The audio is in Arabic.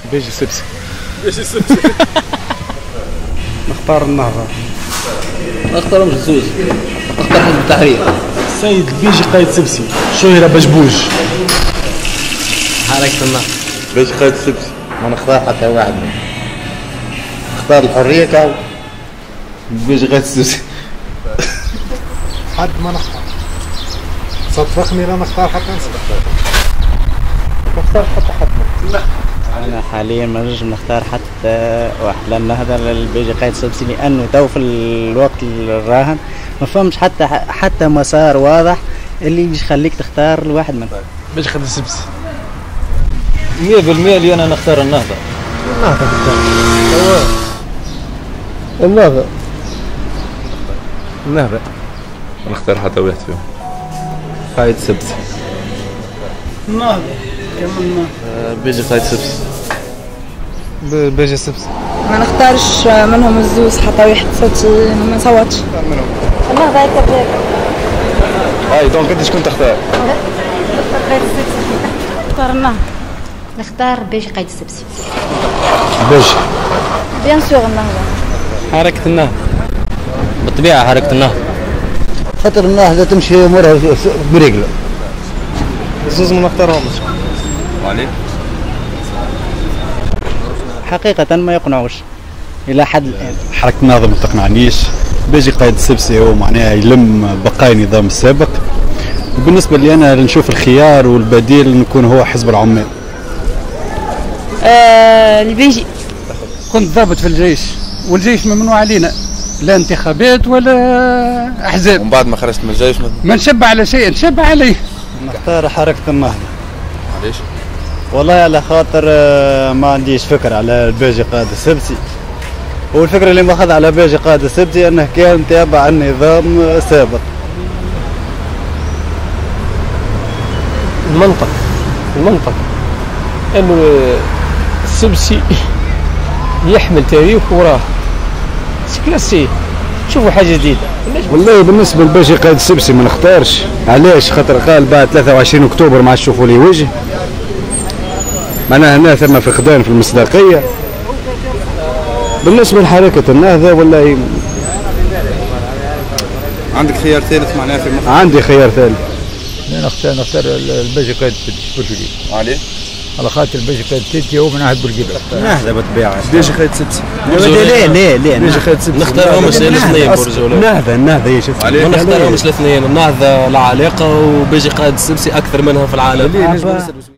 بيجي سبسي. بيجي سبسي. نختار النهضة. نختار مجزوز. نختار حزب التحرير. السيد بيجي قايد سبسي، شهرة بجبوج. حركة النهضة. بيجي قايد سبسي. ما نختار حتى واحد منهم. نختار الحرية كاو. بيجي قايد سبسي. حد ما نختار. صدفقني لا نختار حتى نختار حتى حد. لا. أنا حاليا ما نجم نختار حتى واحد، لأن هذا اللي بيجي قايد سبسي لأنه تو في الوقت الراهن ما فهمش حتى مسار واضح اللي يخليك تختار الواحد منهم. بيجي قايد سبسي 100% اللي أنا نختار النهضة. النهضة. النهضة. ما نختار حتى واحد فيهم. قايد سبسي. النهضة. كملنا. بيجي قايد سبسي. بيجي سبسي. ما نختارش منهم الزوز حتى واحد سبسي ما نصوتش. النهضة كذاب. اي دونك انت شكون تختار؟ نختار النهضة. نختار بيجي قايد السبسي. بيجي. بيان سور النهضة. حركة النهضة. بالطبيعة حركة النهضة. خاطر النهضة تمشي امورها برجله. زوز ما نختارهمش. وعليك؟ حقيقة ما يقنعوش إلى حد الآن. حركة النهضة ما تقنعنيش. بيجي قايد السبسي هو معناها يلم بقايا النظام السابق، وبالنسبة لي أنا نشوف الخيار والبديل نكون هو حزب العمال. البيجي. كنت ضابط في الجيش، والجيش ممنوع علينا لا انتخابات ولا احزاب. ومن بعد ما خرجت من الجيش ما نشبع على شيء، نشبع عليه. نختار حركة النهضة. علاش؟ والله على خاطر ما عنديش فكرة على بيجي قايد السبسي، والفكرة اللي ماخذ على بيجي قايد السبسي أنه كان تابع النظام سابق. المنطق انه السبسي يحمل تاريخ وراه سكلاسي. شوفوا حاجه جديده. والله بالنسبة لبيجي قايد السبسي ما نختارش. علاش؟ خاطر قال بعد 23 أكتوبر ما عادش تشوفوا لي وجه، معناها هنا ثم فقدان في المصداقية. بالنسبة لحركة النهضة والله عندك خيار ثالث معناها في المخ؟ عندي خيار ثالث. نختار البيجي قايد بورجلي. عليه؟ على خاطر البيجي قايد تيتي هو من عهد بورجيبه. النهضة بالطبيعة. بيجي قايد سبسي. لا بيجي قايد سبسي. نختارهمش الاثنين برجولة. النهضة شوف. ما نختارهمش الاثنين، النهضة لا علاقة وبيجي قايد السبسي أكثر منها في العالم.